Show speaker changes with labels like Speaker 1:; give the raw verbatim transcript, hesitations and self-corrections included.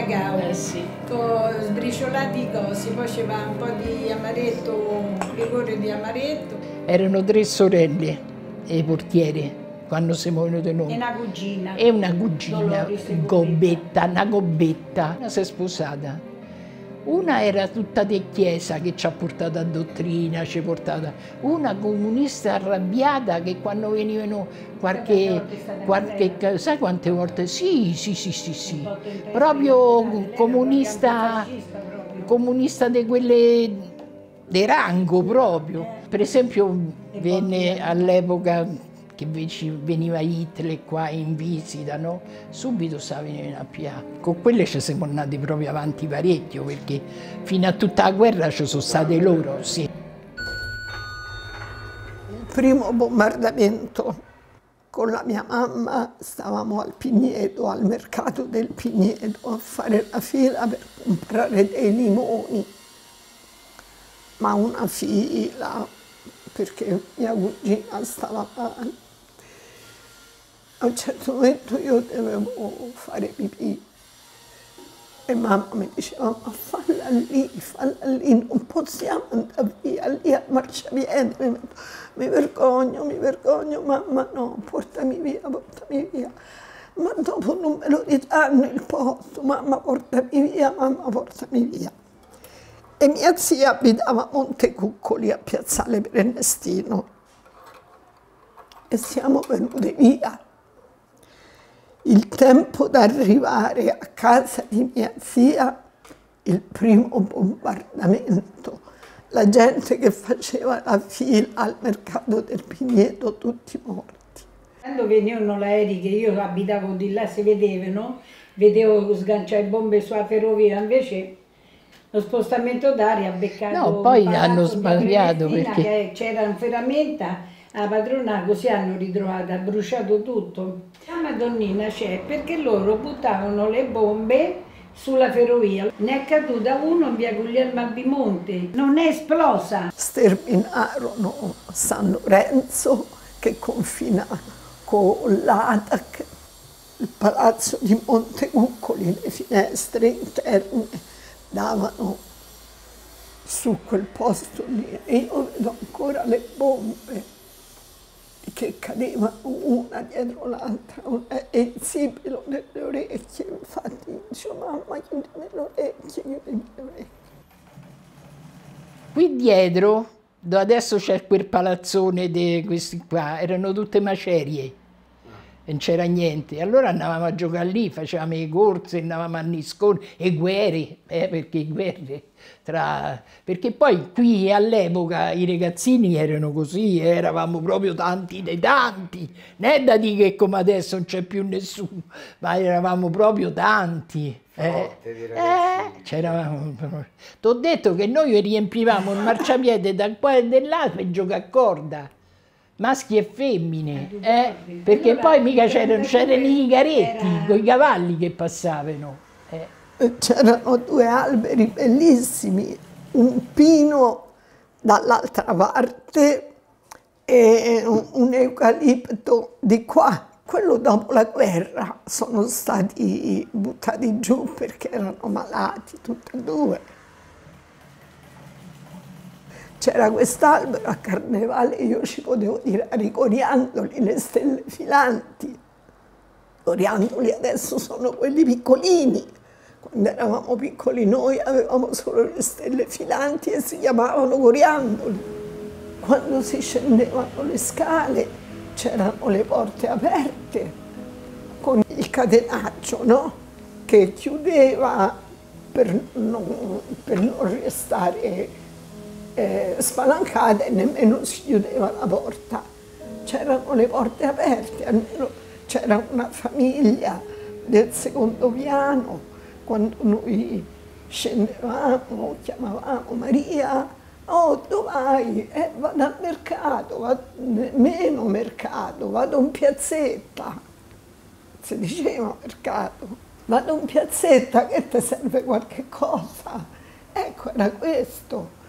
Speaker 1: cacao,
Speaker 2: eh sì.
Speaker 1: con sbriciolati cosi, poi ci va un po' di amaretto, liquore di amaretto.
Speaker 2: Erano tre sorelle, i portieri, quando siamo venuti noi.
Speaker 1: E una cugina.
Speaker 2: E una cugina,
Speaker 1: Dolores e
Speaker 2: Gobbetta, una Gobbetta. Una si è sposata. Una era tutta di chiesa che ci ha portato a dottrina, ci ha portato. Una comunista arrabbiata che quando venivano qualche, qualche sai quante volte? Sì, sì, sì, sì, sì. Proprio comunista, comunista di quelle di rango proprio. Per esempio venne all'epoca che veniva Hitler qua in visita, no? Subito stava venendo a pià. Con quelle ci siamo andati proprio avanti parecchio, perché fino a tutta la guerra ci sono state loro, sì.
Speaker 3: Il primo bombardamento con la mia mamma stavamo al Pigneto, al mercato del Pigneto, a fare la fila per comprare dei limoni. Ma una fila, perché mia cugina stava male. A un certo momento io dovevo fare pipì e mamma mi diceva: ma falla lì, falla lì, non possiamo andare via lì a marciapiede. Mi vergogno, mi vergogno, mamma no, portami via, portami via. Ma dopo non me lo ridanno il posto, mamma portami via, mamma portami via. E mia zia abitava a Montecuccoli, a Piazzale Prenestino. E siamo venuti via. Il tempo d'arrivare a casa di mia zia, il primo bombardamento, la gente che faceva la fila al mercato del Pigneto, tutti morti.
Speaker 1: Quando venivano gli aerei, che io abitavo di là, si vedevano, vedevo sganciare bombe sulla ferrovia, invece lo spostamento d'aria ha beccato.
Speaker 2: No, poi hanno sbagliato
Speaker 1: perché c'era un ferramenta, la padrona così hanno ritrovato, ha bruciato tutto. La Madonnina c'è perché loro buttavano le bombe sulla ferrovia. Ne è caduta uno in via Guglielmo Albimonte, non è esplosa.
Speaker 3: Sterminarono San Lorenzo, che confina con l'Atac, il palazzo di Montecuccoli, le finestre interne davano su quel posto lì. E io vedo ancora le bombe che cadevano una dietro l'altra, e il sibilo nelle orecchie. Infatti dicevo: mamma, chiudimi le orecchie, chiudimi le orecchie.
Speaker 2: Qui dietro, dove adesso c'è quel palazzone di questi qua, erano tutte macerie, non c'era niente. Allora andavamo a giocare lì, facevamo le corse, andavamo a Niscone, e guerre, eh, perché guerre. Tra... Perché poi qui all'epoca i ragazzini erano così, eravamo proprio tanti dei tanti, non è da dire che come adesso non c'è più nessuno, ma eravamo proprio tanti. Eh, eh, c'eravamo. Ti ho detto che noi riempivamo il marciapiede da qua e da là per giocare a corda, maschi e femmine, eh, perché poi mica c'erano i caretti con i cavalli che passavano. Eh.
Speaker 3: C'erano due alberi bellissimi, un pino dall'altra parte e un eucalipto di qua. Quello dopo la guerra sono stati buttati giù perché erano malati tutti e due. C'era quest'albero a Carnevale, io ci potevo tirare i coriandoli, le stelle filanti. I coriandoli adesso sono quelli piccolini. Quando eravamo piccoli noi avevamo solo le stelle filanti e si chiamavano coriandoli. Quando si scendevano le scale c'erano le porte aperte con il catenaccio, no? Che chiudeva per non, per non restare eh, spalancate, e nemmeno si chiudeva la porta. C'erano le porte aperte, almeno c'era una famiglia del secondo piano. Quando noi scendevamo, chiamavamo Maria: oh, dove vai? Eh, vado al mercato, vado, meno mercato, vado in piazzetta. Si diceva mercato, vado in piazzetta, che ti serve qualche cosa? Ecco, era questo.